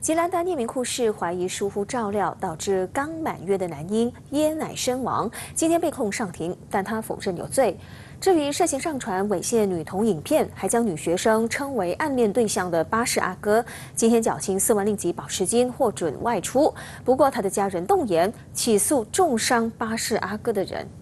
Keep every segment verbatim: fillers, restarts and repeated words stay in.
吉兰丹一名护士怀疑疏忽照料，导致刚满月的男婴椰奶身亡，今天被控上庭，但他否认有罪。至于涉嫌上传猥亵女童影片，还将女学生称为暗恋对象的巴士阿哥，今天缴清四万令吉保释金，获准外出。不过，他的家人动言起诉重伤巴士阿哥的人。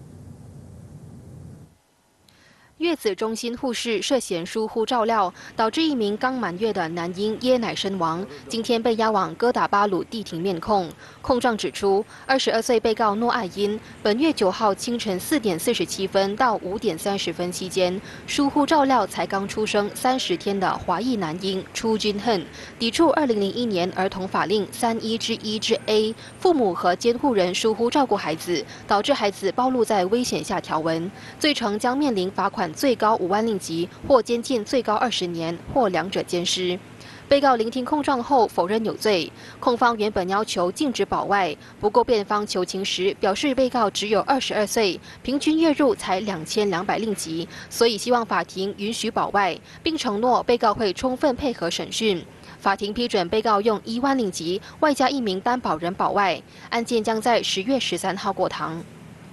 月子中心护士涉嫌疏忽照料，导致一名刚满月的男婴椰奶身亡。今天被押往哥打巴鲁地庭面控。控状指出，二十二岁被告诺爱因本月九号清晨四点四十七分到五点三十分期间，疏忽照料才刚出生三十天的华裔男婴初君恨，抵触二零零一年儿童法令三一之一之 A， 父母和监护人疏忽照顾孩子，导致孩子暴露在危险下条文，罪成将面临罚款 最高五万令吉，或监禁最高二十年，或两者兼施。被告聆听控状后否认有罪。控方原本要求禁止保外，不过辩方求情时表示被告只有二十二岁，平均月入才两千两百令吉，所以希望法庭允许保外，并承诺被告会充分配合审讯。法庭批准被告用一万令吉外加一名担保人保外，案件将在十月十三号过堂。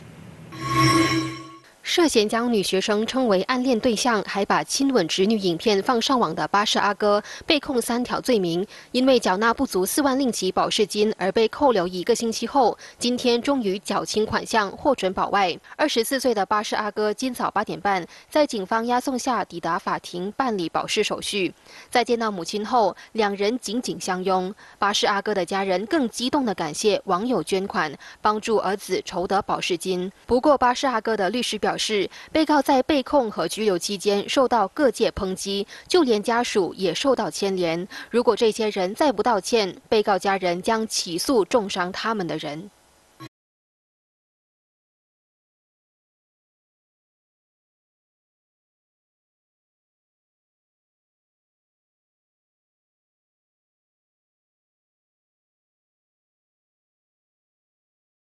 涉嫌将女学生称为暗恋对象，还把亲吻侄女影片放上网的巴士阿哥，被控三条罪名。因为缴纳不足四万令吉保释金而被扣留一个星期后，今天终于缴清款项，获准保外。二十四岁的巴士阿哥今早八点半在警方押送下抵达法庭办理保释手续。在见到母亲后，两人紧紧相拥。巴士阿哥的家人更激动地感谢网友捐款，帮助儿子筹得保释金。不过，巴士阿哥的律师表示， 是被告在被控和拘留期间受到各界抨击，就连家属也受到牵连。如果这些人再不道歉，被告家人将起诉重伤他们的人。